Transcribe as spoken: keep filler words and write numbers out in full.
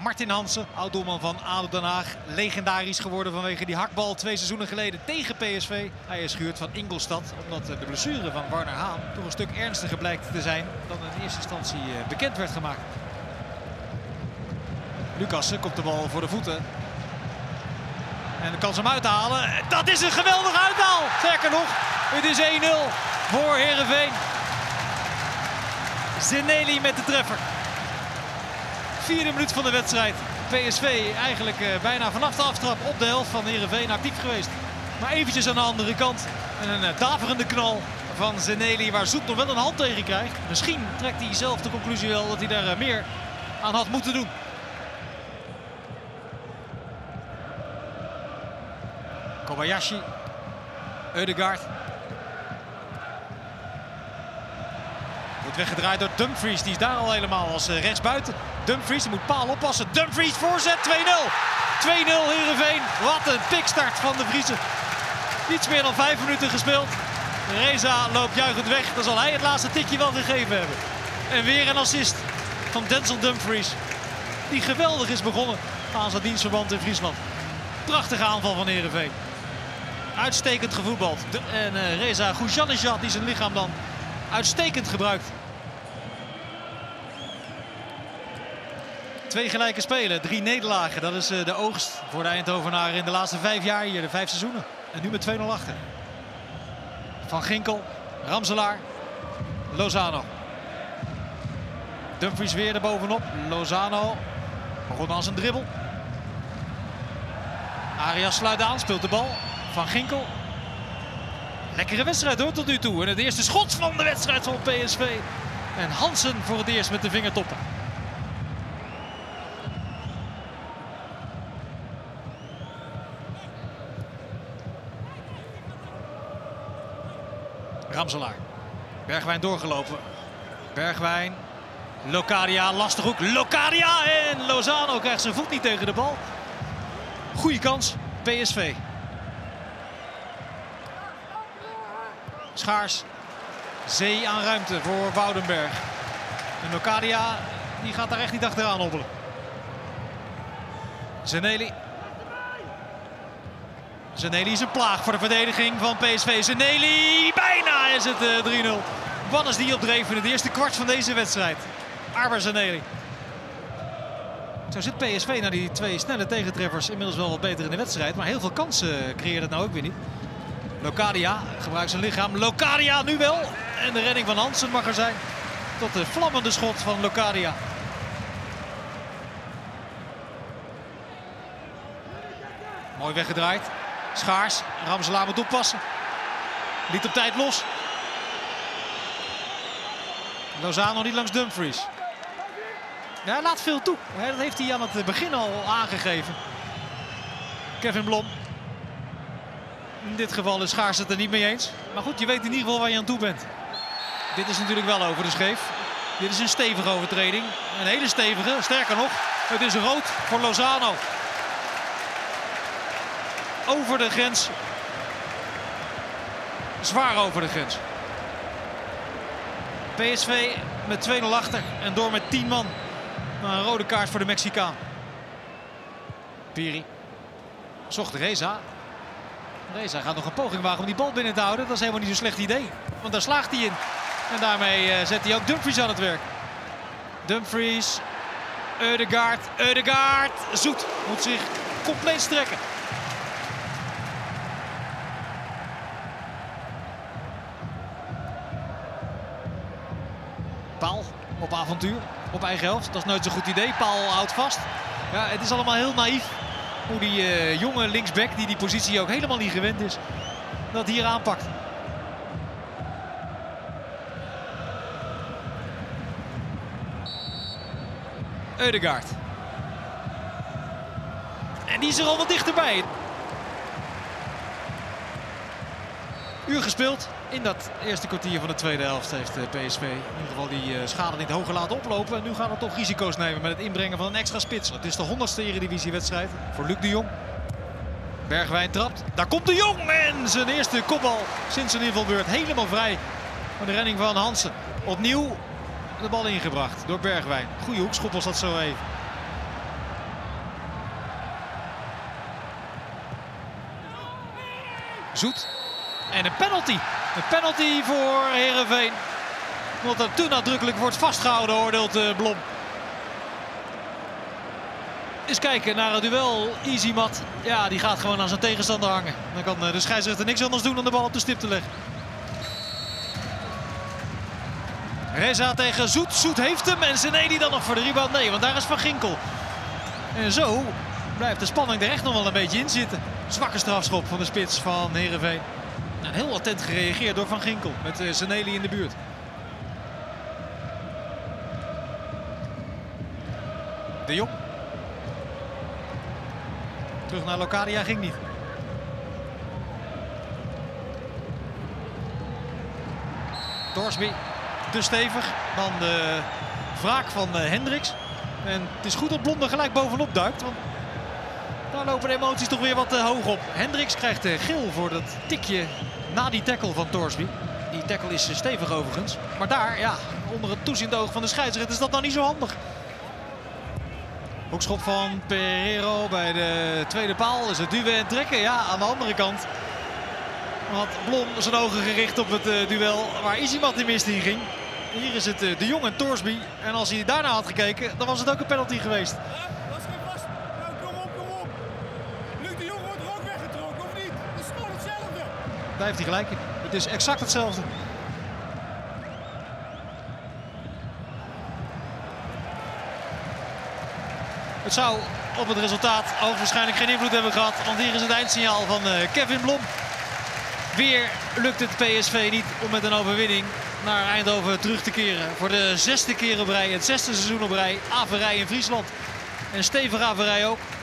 Martin Hansen, oud-doelman van A D O Den Haag. Legendarisch geworden vanwege die hakbal twee seizoenen geleden tegen P S V. Hij is gehuurd van Ingolstadt omdat de blessure van Warner Haan toch een stuk ernstiger blijkt te zijn dan in eerste instantie bekend werd gemaakt. Lucassen komt de bal voor de voeten. En dan kan ze hem uithalen. Dat is een geweldige uithaal. Sterker nog, het is één nul voor Heerenveen. Zeneli met de treffer. Vierde minuut van de wedstrijd. P S V eigenlijk uh, bijna vanaf de aftrap op de helft van Heerenveen actief geweest. Maar eventjes aan de andere kant. En een uh, daverende knal van Zeneli waar Zoet nog wel een hand tegen krijgt. Misschien trekt hij zelf de conclusie wel dat hij daar uh, meer aan had moeten doen. Kobayashi. Ødegaard. Wordt weggedraaid door Dumfries. Die is daar al helemaal als uh, rechtsbuiten. Dumfries, die moet paal oppassen. Dumfries voorzet twee nul. twee nul Heerenveen. Wat een pikstart van de Vriezen. Iets meer dan vijf minuten gespeeld. Reza loopt juichend weg. Dan zal hij het laatste tikje wel gegeven hebben. En weer een assist van Denzel Dumfries. Die geweldig is begonnen aan zijn dienstverband in Friesland. Prachtige aanval van Heerenveen. Uitstekend gevoetbald. De, en uh, Reza Goujanejad die zijn lichaam dan uitstekend gebruikt. Twee gelijke spelen, drie nederlagen. Dat is uh, de oogst voor de Eindhovenaren in de laatste vijf jaar hier, de vijf seizoenen. En nu met twee nul achter. Van Ginkel, Ramselaar, Lozano. Dumfries weer erbovenop. Lozano begon aan zijn dribbel. Arias sluit aan, speelt de bal. Van Ginkel. Lekkere wedstrijd hoor tot nu toe. En het eerste schot van de wedstrijd van P S V. En Hansen voor het eerst met de vingertoppen. Ramselaar. Bergwijn doorgelopen. Bergwijn. Locadia, lastig hoek. Locadia en Lozano krijgt zijn voet niet tegen de bal. Goeie kans, P S V. Schaars. Zee aan ruimte voor Woudenberg. En Locadia die gaat daar echt niet achteraan hobbelen. Zeneli. Zeneli is een plaag voor de verdediging van P S V. Zeneli, bijna is het uh, drie nul. Wannes die opdreef in het eerste kwart van deze wedstrijd. Arber Zeneli. Zo zit P S V na die twee snelle tegentreffers inmiddels wel wat beter in de wedstrijd. Maar heel veel kansen creëert het nou ook weer niet. Locadia gebruikt zijn lichaam. Locadia nu wel. En de redding van Hansen mag er zijn. Tot de vlammende schot van Locadia. Mooi weggedraaid. Schaars. Ramselaar moet oppassen. Liet op tijd los. Lozano niet langs Dumfries. Ja, hij laat veel toe. Dat heeft hij aan het begin al aangegeven. Kevin Blom. In dit geval is Schaars het er niet mee eens. Maar goed, je weet in ieder geval waar je aan toe bent. Dit is natuurlijk wel over de scheef. Dit is een stevige overtreding. Een hele stevige. Sterker nog, het is rood voor Lozano. Over de grens. Zwaar over de grens. P S V met twee nul achter en door met tien man. Maar een rode kaart voor de Mexicaan. Piri. Zocht Reza. Reza gaat nog een poging wagen om die bal binnen te houden. Dat is helemaal niet zo'n slecht idee. Want daar slaagt hij in. En daarmee uh, zet hij ook Dumfries aan het werk. Dumfries. Ødegaard. Ødegaard. Zoet moet zich compleet strekken. Paal op avontuur. Op eigen helft. Dat is nooit zo'n goed idee. Paal houdt vast. Ja, het is allemaal heel naïef. Hoe die uh, jonge linksback, die die positie ook helemaal niet gewend is, dat hier aanpakt. Ødegaard. En die is er al wat dichterbij. Uur gespeeld. In dat eerste kwartier van de tweede helft heeft P S V in ieder geval die schade niet hoger laten oplopen. En nu gaan we toch risico's nemen met het inbrengen van een extra spits. Het is de honderdste Eredivisiewedstrijd voor Luc de Jong. Bergwijn trapt. Daar komt de Jong en zijn eerste kopbal sinds zijn invalbeurt. Helemaal vrij van de redding van Hansen. Opnieuw de bal ingebracht door Bergwijn. Goeie hoekschop was dat zo even. Zoet. En een penalty. Een penalty voor Heerenveen. Omdat er te nadrukkelijk wordt vastgehouden, oordeelt uh, Blom. Eens kijken naar het duel. Easymat. Ja, die gaat gewoon aan zijn tegenstander hangen. Dan kan uh, de scheidsrechter niks anders doen dan de bal op de stip te leggen. Reza tegen Zoet. Zoet heeft hem. En Zeneli dan nog voor de rebound. Nee, want daar is Van Ginkel. En zo blijft de spanning er echt nog wel een beetje in zitten. Zwakke strafschop van de spits van Heerenveen. En heel attent gereageerd door Van Ginkel. Met uh, Zeneli in de buurt. De Jong. Terug naar Locadia ging niet. Thorsby te stevig. Dan de wraak van uh, Hendricks. En het is goed dat Blom er gelijk bovenop duikt. Want daar lopen de emoties toch weer wat uh, hoog op. Hendricks krijgt uh, geel voor dat tikje na die tackle van Thorsby. Die tackle is uh, stevig overigens. Maar daar, ja, onder het toeziend oog van de scheidsrechter is dat nou niet zo handig. Hoekschop van Pereiro bij de tweede paal. Is het duwen en trekken. Ja, aan de andere kant had Blom zijn ogen gericht op het uh, duel waar Easymat de mist in ging. Hier is het uh, De Jong en Thorsby. En als hij daarna had gekeken, dan was het ook een penalty geweest. Dat is geen vast. Nou, kom op, kom op. Luc de Jong wordt er ook weggetrokken, of niet? Het is gewoon hetzelfde. Daar heeft hij gelijk in. Het is exact hetzelfde. Het zou op het resultaat hoogstwaarschijnlijk geen invloed hebben gehad. Want hier is het eindsignaal van uh, Kevin Blom. Weer lukt het P S V niet om met een overwinning naar Eindhoven terug te keren. Voor de zesde keer op rij, het zesde seizoen op rij, averij in Friesland. En stevige averij ook.